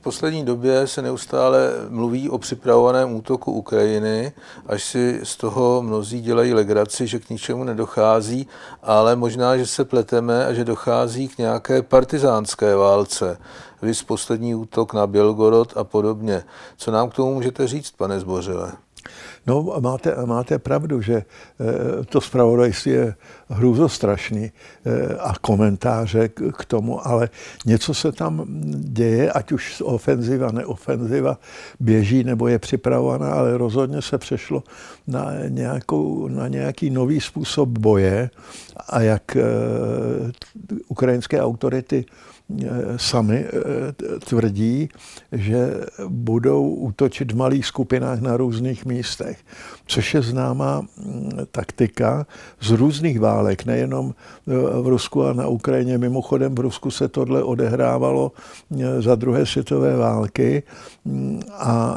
poslední době se neustále mluví o připravovaném útoku Ukrajiny, až si z toho mnozí dělají legraci, že k ničemu nedochází, ale možná, že se pleteme a že dochází k nějaké partizánské válce. Viz poslední útok na Bělgorod a podobně. Co nám k tomu můžete říct, pane Zbořile? No, máte pravdu, že to zpravodajství je hrůzostrašný a komentáře k tomu, ale něco se tam děje, ať už ofenziva, neofenziva běží nebo je připravovaná, ale rozhodně se přešlo na nějaký nový způsob boje a jak ukrajinské autority sami tvrdí, že budou útočit v malých skupinách na různých místech, což je známá taktika z různých válek, nejenom v Rusku a na Ukrajině. Mimochodem v Rusku se tohle odehrávalo za druhé světové války a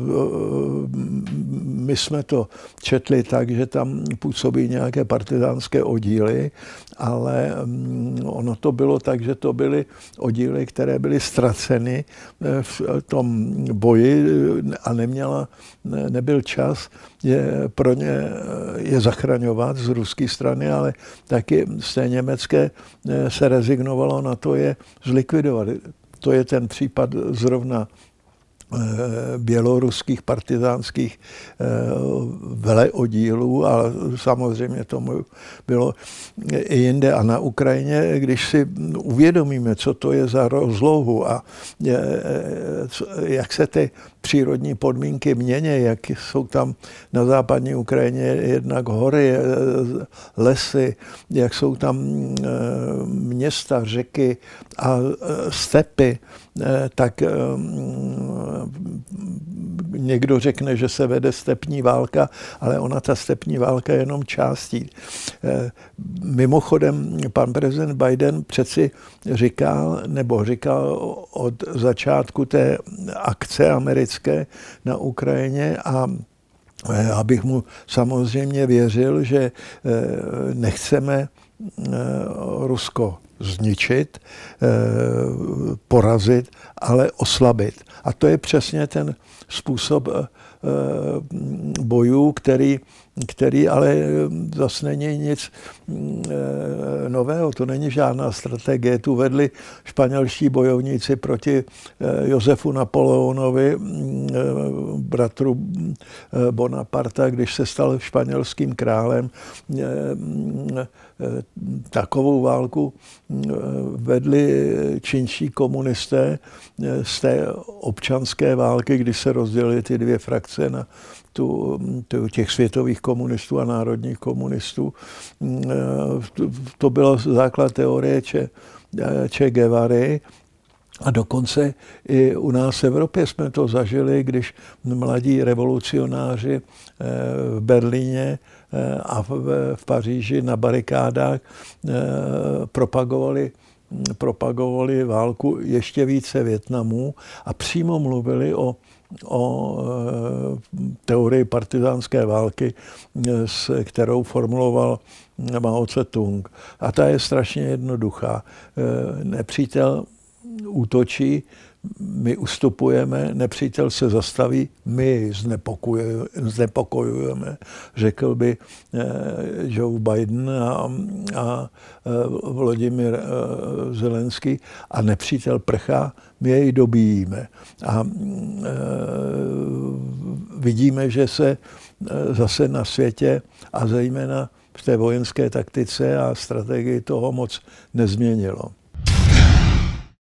my jsme to četli tak, že tam působí nějaké partizánské oddíly, ale ono to bylo tak, že to byly oddíly, které byly ztraceny v tom boji a nebyl čas pro ně je zachraňovat z ruské strany, ale taky z té německé se rezignovalo na to je zlikvidovat. To je ten případ zrovna běloruských partizánských veleoddílů, ale samozřejmě tomu bylo i jinde. A na Ukrajině, když si uvědomíme, co to je za rozlohu a jak se ty přírodní podmínky mění, jak jsou tam na západní Ukrajině jednak hory, lesy, jak jsou tam města, řeky a stepy, tak někdo řekne, že se vede stepní válka, ale ona ta stepní válka je jenom částí. Mimochodem, pan prezident Biden přeci říkal od začátku té akce americké na Ukrajině a abych mu samozřejmě věřil, že nechceme Rusko zničit, porazit, ale oslabit. A to je přesně ten způsob bojů, který ale zase není nic nového, to není žádná strategie. Tu vedli španělští bojovníci proti Josefu Napoleonovi, bratru Bonaparta, když se stal španělským králem. Takovou válku vedli čínští komunisté z té občanské války, kdy se rozdělily ty dvě frakce na těch světových komunistů a národních komunistů. To byl základ teorie Che Guevary. A dokonce i u nás v Evropě jsme to zažili, když mladí revolucionáři v Berlíně a v Paříži na barikádách propagovali válku ještě více Vietnamu a přímo mluvili o teorii partizánské války, kterou formuloval Mao Tse-tung. A ta je strašně jednoduchá. Nepřítel útočí, my ustupujeme, nepřítel se zastaví, my znepokojujeme, řekl by Joe Biden a Volodymyr Zelenský, a nepřítel prchá, my jej dobíjíme. A vidíme, že se zase na světě a zejména v té vojenské taktice a strategii toho moc nezměnilo.